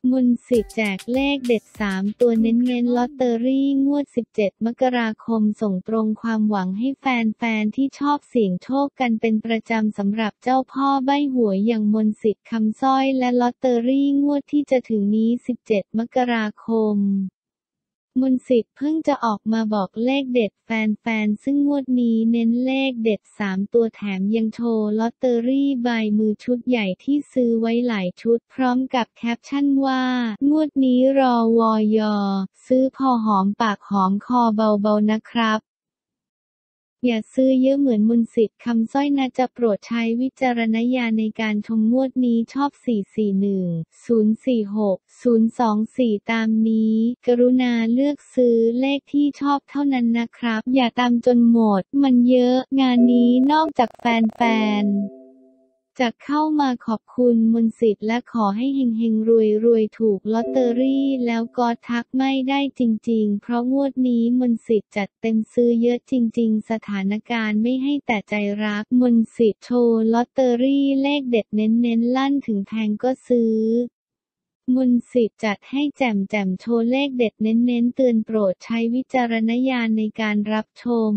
มนต์สิทธิ์แจกเลขเด็ด3ตัวเน้นๆลอตเตอรี่งวด17 มกราคมส่งตรงความหวังให้แฟนๆที่ชอบเสี่ยงโชคกันเป็นประจำสำหรับเจ้าพ่อใบ้หวยอย่างมนต์สิทธิ์คำสร้อยและลอตเตอรี่งวดที่จะถึงนี้17 มกราคมมนต์สิทธิ์เพิ่งจะออกมาบอกเลขเด็ดแฟนๆซึ่งงวดนี้เน้นเลขเด็ด3ตัวแถมยังโชว์ลอตเตอรี่ใบมือชุดใหญ่ที่ซื้อไว้หลายชุดพร้อมกับแคปชั่นว่างวดนี้รอวอยซื้อพอหอมปากหอมคอเบาๆนะครับอย่าซื้อเยอะเหมือนมนต์สิทธิ์คำสร้อยนะจะโปรดใช้วิจารณญาณในการชมงวดนี้ชอบ441 046 024ตามนี้กรุณาเลือกซื้อเลขที่ชอบเท่านั้นนะครับอย่าตามจนหมดมันเยอะงานนี้นอกจากแฟนๆจะเข้ามาขอบคุณมนต์สิทธิ์และขอให้เฮงๆรวยๆถูกลอตเตอรี่แล้วก็ทักไม่ได้จริงๆเพราะงวดนี้มนต์สิทธิ์จัดเต็มซื้อเยอะจริงๆสถานการณ์ไม่ให้แต่ใจรักมนต์สิทธิ์โชว์ลอตเตอรี่เลขเด็ดเน้นๆลั่นถึงแพงก็ซื้อมนต์สิทธิ์จัดให้แจ่มๆโชว์เลขเด็ดเน้นๆเตือนโปรดใช้วิจารณญาณในการรับชม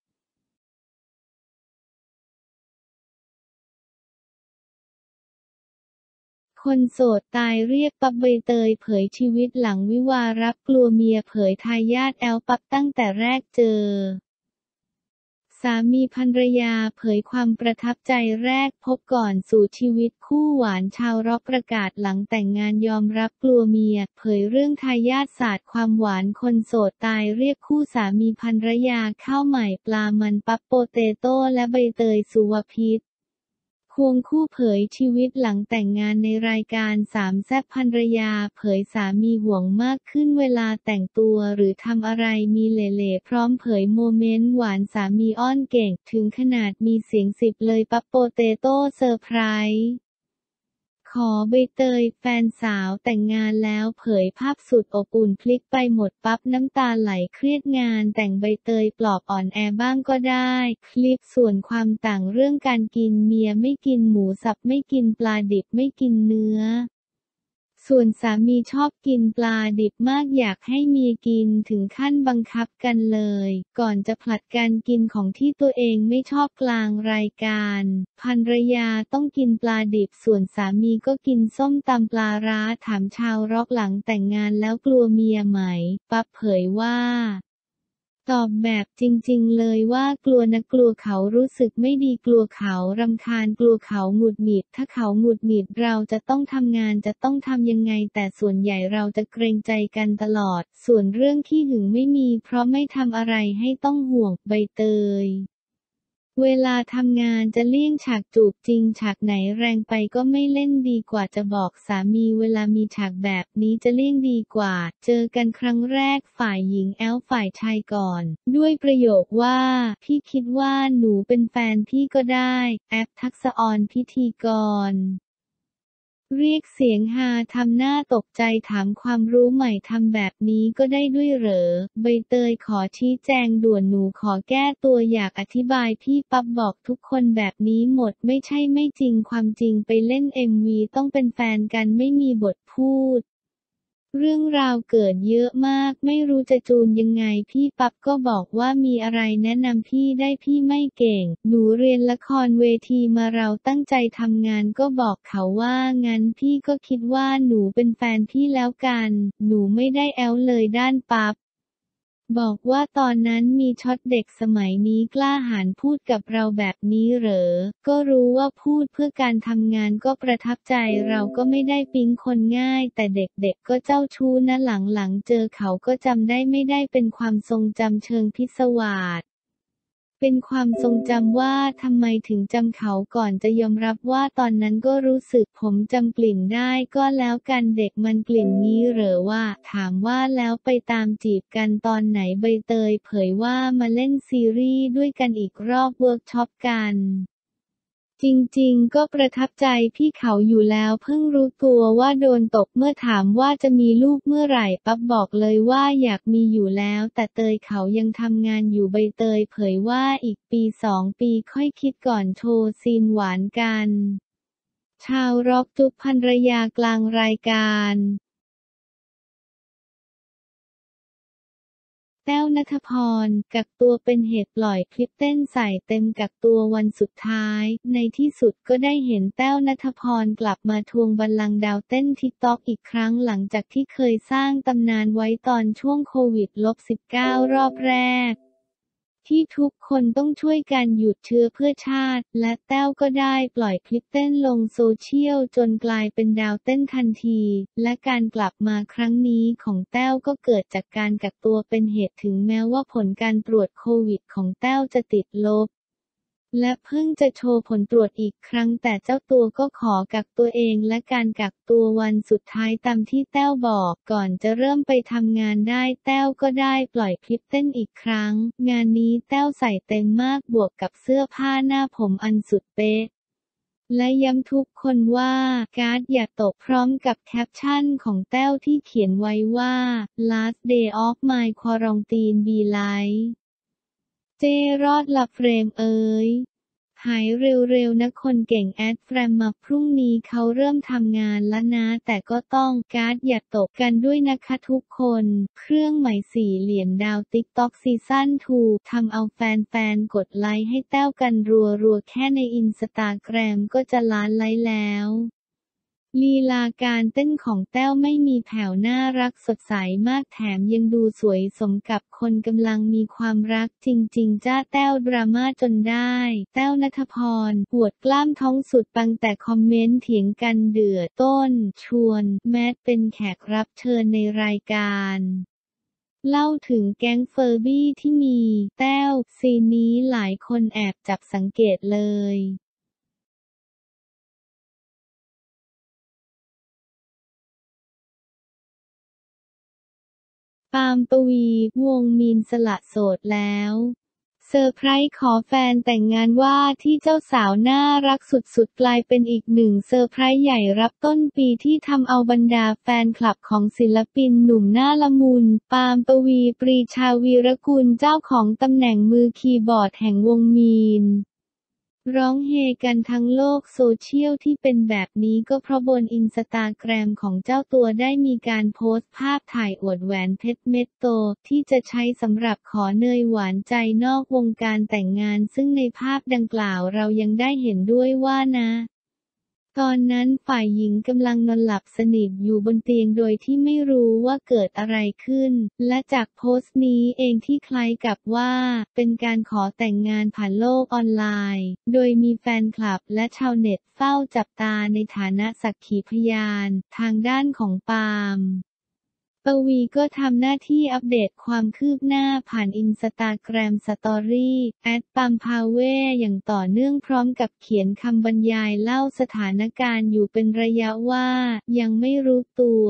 คนโสดตายเรียกปั๊บใบเตยเผยชีวิตหลังวิวาห์รักกลัวเมียเผยทายาทแอลปั๊บตั้งแต่แรกเจอสามีภรรยาเผยความประทับใจแรกพบก่อนสู่ชีวิตคู่หวานชาวร็อกประกาศหลังแต่งงานยอมรับกลัวเมียเผยเรื่องทายาทศาสตร์ความหวานคนโสดตายเรียกคู่สามีภรรยาข้าวใหม่ปลามันปั๊บโปเตโต้และใบเตยสุวพิชควงคู่เผยชีวิตหลังแต่งงานในรายการสามแซ่บภรรยาเผยสามีห่วงมากขึ้นเวลาแต่งตัวหรือทำอะไรมีเหล่ๆพร้อมเผยโมเมนต์หวานสามีอ้อนเก่งถึงขนาดมีเสียง10เลยปั๊บโปเตโต้เซอร์ไพรส์ขอใบเตยแฟนสาวแต่งงานแล้วเผยภาพสุดอบอุ่นพลิกไปหมดปั๊บน้ำตาไหลเครียดงานแต่งใบเตยปลอบอ่อนแอบ้างก็ได้คลิปส่วนความต่างเรื่องการกินเมียไม่กินหมูสับไม่กินปลาดิบไม่กินเนื้อส่วนสามีชอบกินปลาดิบมากอยากให้เมียกินถึงขั้นบังคับกันเลยก่อนจะผลัดกันกินของที่ตัวเองไม่ชอบกลางรายการภรรยาต้องกินปลาดิบส่วนสามีก็กินส้มตำปลาร้าถามชาวร็อกหลังแต่งงานแล้วกลัวเมียไหมปั๊บเผยว่าตอบแบบจริงๆเลยว่ากลัวนะกลัวเขารู้สึกไม่ดีกลัวเขารำคาญกลัวเขาหงุดหงิดถ้าเขาหงุดหงิดเราจะต้องทำงานจะต้องทำยังไงแต่ส่วนใหญ่เราจะเกรงใจกันตลอดส่วนเรื่องขี้หึงไม่มีเพราะไม่ทำอะไรให้ต้องห่วงใบเตยเวลาทำงานจะเลี่ยงฉากจูบจริงฉากไหนแรงไปก็ไม่เล่นดีกว่าจะบอกสามีเวลามีฉากแบบนี้จะเลี่ยงดีกว่าเจอกันครั้งแรกฝ่ายหญิงแอลฝ่ายชายก่อนด้วยประโยคว่าพี่คิดว่าหนูเป็นแฟนพี่ก็ได้แอปทักษะออนพิธีกรเรียกเสียงฮาทำหน้าตกใจถามความรู้ใหม่ทำแบบนี้ก็ได้ด้วยเหรอใบเตยขอชี้แจงด่วนหนูขอแก้ตัวอยากอธิบายพี่ปั๊บบอกทุกคนแบบนี้หมดไม่ใช่ไม่จริงความจริงไปเล่นMVต้องเป็นแฟนกันไม่มีบทพูดเรื่องราวเกิดเยอะมากไม่รู้จะจูนยังไงพี่ปั๊บก็บอกว่ามีอะไรแนะนำพี่ได้พี่ไม่เก่งหนูเรียนละครเวทีมาเราตั้งใจทำงานก็บอกเขาว่างั้นพี่ก็คิดว่าหนูเป็นแฟนพี่แล้วกันหนูไม่ได้แอลเลยด้านปั๊บบอกว่าตอนนั้นมีช็อตเด็กสมัยนี้กล้าหาญพูดกับเราแบบนี้เหรอก็รู้ว่าพูดเพื่อการทำงานก็ประทับใจเราก็ไม่ได้ปิ๊งคนง่ายแต่เด็กๆก็เจ้าชู้นะหลังๆเจอเขาก็จำได้ไม่ได้เป็นความทรงจำเชิงพิศวาสเป็นความทรงจำว่าทำไมถึงจำเขาก่อนจะยอมรับว่าตอนนั้นก็รู้สึกผมจำกลิ่นได้ก็แล้วกันเด็กมันกลิ่นนี้เหรอว่าถามว่าแล้วไปตามจีบกันตอนไหนใบเตยเผยว่ามาเล่นซีรีส์ด้วยกันอีกรอบเวิร์กช็อปกันจริงๆก็ประทับใจพี่เขาอยู่แล้วเพิ่งรู้ตัวว่าโดนตกเมื่อถามว่าจะมีลูกเมื่อไหร่ปั๊บบอกเลยว่าอยากมีอยู่แล้วแต่เตยเขายังทำงานอยู่ใบเตยเผยว่าอีกปี2 ปีค่อยคิดก่อนโชว์ซีนหวานกันชาวร็อกจุ๊บภรรยากลางรายการแต้วณัฐพรกักตัวเป็นเหตุปล่อยคลิปเต้นใส่เต็มกักตัววันสุดท้ายในที่สุดก็ได้เห็นแต้วณัฐพรกลับมาทวงบัลลังก์ดาวเต้นทิกต็อกอีกครั้งหลังจากที่เคยสร้างตำนานไว้ตอนช่วงโควิด-19 รอบแรกที่ทุกคนต้องช่วยกันหยุดเชื้อเพื่อชาติและแต้วก็ได้ปล่อยคลิปเต้นลงโซเชียลจนกลายเป็นดาวเต้นทันทีและการกลับมาครั้งนี้ของแต้วก็เกิดจากการกักตัวเป็นเหตุถึงแม้ว่าผลการตรวจโควิดของแต้วจะติดลบและเพิ่งจะโชว์ผลตรวจอีกครั้งแต่เจ้าตัวก็ขอกักตัวเองและการกักตัววันสุดท้ายตามที่แต้วบอกก่อนจะเริ่มไปทำงานได้แต้วก็ได้ปล่อยคลิปเต้นอีกครั้งงานนี้แต้วใส่เต็มมากบวกกับเสื้อผ้าหน้าผมอันสุดเป๊ะและย้ำทุกคนว่าการ์ดอย่าตกพร้อมกับแคปชั่นของแต้วที่เขียนไว้ว่า last day of my quarantine be like เจรอดละเฟรมเอ้ยหายเร็วๆนะคนเก่งแอดแฟรมมาพรุ่งนี้เขาเริ่มทำงานแล้วนะแต่ก็ต้องการ์ดอย่าตกกันด้วยนะคะทุกคนเครื่องหมายสี่เหลี่ยมดาวติ๊กต็อกซีซั่น2ทำเอาแฟนๆกดไลค์ให้แต้วกันรัวๆแค่ในอินสตาแกรมก็จะล้านไลค์แล้วลีลาการเต้นของแต้วไม่มีแผ่วน่ารักสดใสมากแถมยังดูสวยสมกับคนกำลังมีความรักจริงๆจ้าแต้วดราม่าจนได้แต้วณัฐพรอวดกล้ามท้องสุดปังแต่คอมเมนต์เถียงกันเดือดต้นชวนแมทเป็นแขกรับเชิญในรายการเล่าถึงแก๊งเฟอร์บี้ที่มีแต้วซีนนี้หลายคนแอบจับสังเกตเลยปาล์มปวีวงมีนสละโสดแล้วเซอร์ไพรส์ขอแฟนแต่งงานว่าที่เจ้าสาวน่ารักสุดๆกลายเป็นอีกหนึ่งเซอร์ไพรส์ใหญ่รับต้นปีที่ทำเอาบรรดาแฟนคลับของศิลปินหนุ่มหน้าละมุนปาล์มปวีปรีชาวีรกุลเจ้าของตำแหน่งมือคีย์บอร์ดแห่งวงมีนร้องเฮกันทั้งโลกโซเชียลที่เป็นแบบนี้ก็เพราะบนอินสตาแกรมของเจ้าตัวได้มีการโพสต์ภาพถ่ายอวดแหวนเพชรเม็ดโตที่จะใช้สำหรับขอเนยหวานใจนอกวงการแต่งงานซึ่งในภาพดังกล่าวเรายังได้เห็นด้วยว่านะตอนนั้นฝ่ายหญิงกำลังนอนหลับสนิทอยู่บนเตียงโดยที่ไม่รู้ว่าเกิดอะไรขึ้นและจากโพสต์นี้เองที่คล้ายกับว่าเป็นการขอแต่งงานผ่านโลกออนไลน์โดยมีแฟนคลับและชาวเน็ตเฝ้าจับตาในฐานะสักขีพยานทางด้านของปาล์มปวีก็ทำหน้าที่อัปเดตความคืบหน้าผ่านอินสตาแกรมสตอรี่@pampaveอย่างต่อเนื่องพร้อมกับเขียนคำบรรยายเล่าสถานการณ์อยู่เป็นระยะว่ายังไม่รู้ตัว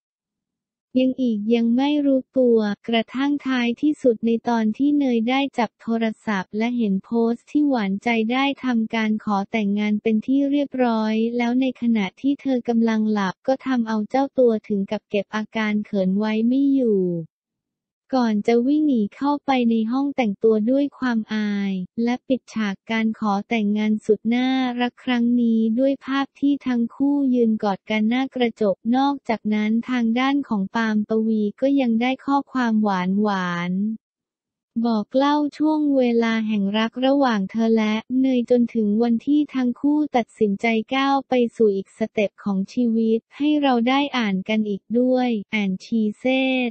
ยังไม่รู้ตัวกระทั่งท้ายที่สุดในตอนที่เนยได้จับโทรศัพท์และเห็นโพสต์ที่หวานใจได้ทำการขอแต่งงานเป็นที่เรียบร้อยแล้วในขณะที่เธอกำลังหลับก็ทำเอาเจ้าตัวถึงกับเก็บอาการเขินไว้ไม่อยู่ก่อนจะวิ่งหนีเข้าไปในห้องแต่งตัวด้วยความอายและปิดฉากการขอแต่งงานสุดน่ารักครั้งนี้ด้วยภาพที่ทั้งคู่ยืนกอดกันหน้ากระจกนอกจากนั้นทางด้านของปาล์มปวีก็ยังได้ข้อความหวานบอกเล่าช่วงเวลาแห่งรักระหว่างเธอและเนยจนถึงวันที่ทั้งคู่ตัดสินใจก้าวไปสู่อีกสเต็ปของชีวิตให้เราได้อ่านกันอีกด้วยชีเซต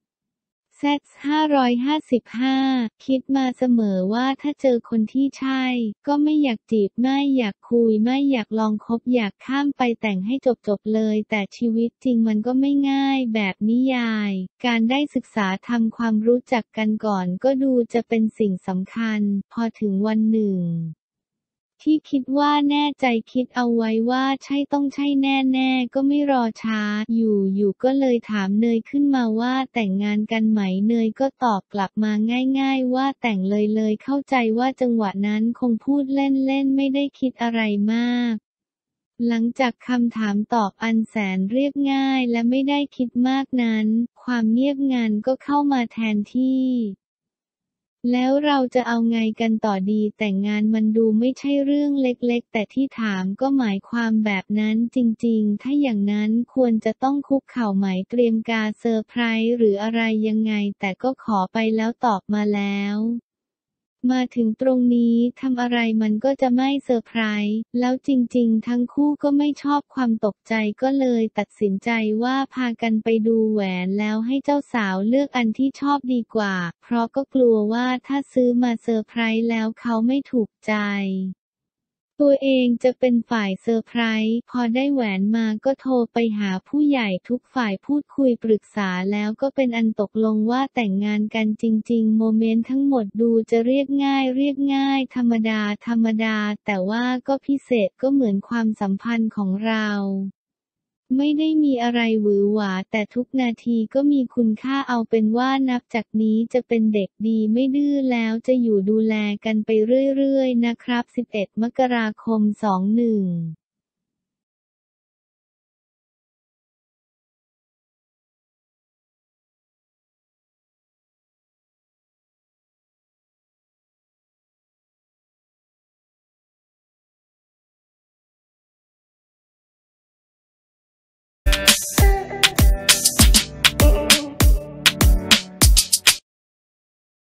555คิดมาเสมอว่าถ้าเจอคนที่ใช่ก็ไม่อยากจีบไม่อยากคุยไม่อยากลองคบอยากข้ามไปแต่งให้จบเลยแต่ชีวิตจริงมันก็ไม่ง่ายแบบนิยายการได้ศึกษาทำความรู้จักกันก่อนก็ดูจะเป็นสิ่งสำคัญพอถึงวันหนึ่งที่คิดว่าแน่ใจคิดเอาไว้ว่าใช่ต้องใช่แน่ๆก็ไม่รอช้าอยู่ก็เลยถามเนยขึ้นมาว่าแต่งงานกันไหมเนยก็ตอบกลับมาง่ายๆว่าแต่งเลยเข้าใจว่าจังหวะนั้นคงพูดเล่นๆไม่ได้คิดอะไรมากหลังจากคำถามตอบอันแสนเรียบง่ายและไม่ได้คิดมากนั้นความเงียบงันก็เข้ามาแทนที่แล้วเราจะเอาไงกันต่อดีแต่งงานมันดูไม่ใช่เรื่องเล็กๆแต่ที่ถามก็หมายความแบบนั้นจริงๆถ้าอย่างนั้นควรจะต้องคุกเข่าไหมเตรียมการเซอร์ไพรส์หรืออะไรยังไงแต่ก็ขอไปแล้วตอบมาแล้วมาถึงตรงนี้ทำอะไรมันก็จะไม่เซอร์ไพรส์แล้วจริงๆทั้งคู่ก็ไม่ชอบความตกใจก็เลยตัดสินใจว่าพากันไปดูแหวนแล้วให้เจ้าสาวเลือกอันที่ชอบดีกว่าเพราะก็กลัวว่าถ้าซื้อมาเซอร์ไพรส์แล้วเขาไม่ถูกใจตัวเองจะเป็นฝ่ายเซอร์ไพรส์พอได้แหวนมาก็โทรไปหาผู้ใหญ่ทุกฝ่ายพูดคุยปรึกษาแล้วก็เป็นอันตกลงว่าแต่งงานกันจริงๆโมเมนต์ทั้งหมดดูจะเรียบง่ายธรรมดาแต่ว่าก็พิเศษก็เหมือนความสัมพันธ์ของเราไม่ได้มีอะไรหวือหวาแต่ทุกนาทีก็มีคุณค่าเอาเป็นว่านับจากนี้จะเป็นเด็กดีไม่ดื้อแล้วจะอยู่ดูแลกันไปเรื่อยๆนะครับ11 มกราคม 21